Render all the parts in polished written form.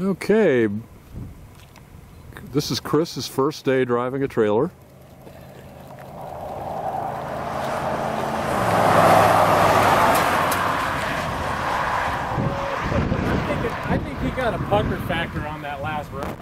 Okay, this is Chris's first day driving a trailer. I think he got a pucker factor on that last row.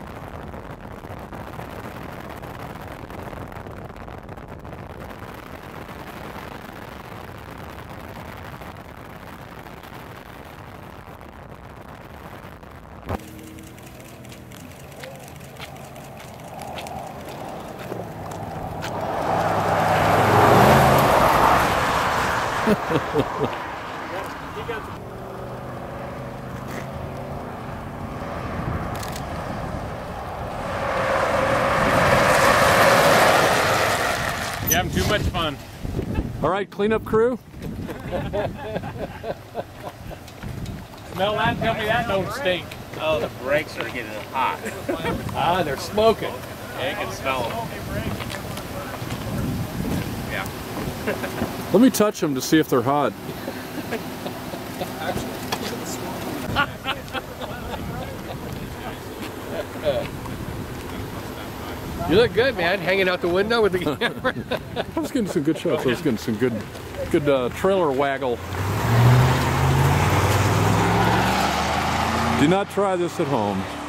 You're having too much fun. All right, cleanup crew. Smell that? Tell me that don't stink. Oh, the brakes are getting hot. Ah, they're smoking. Yeah, you can smell them. Yeah. Let me touch them to see if they're hot. You look good, man, hanging out the window with the camera. I was getting some good shots. I was getting some good trailer waggle. Do not try this at home.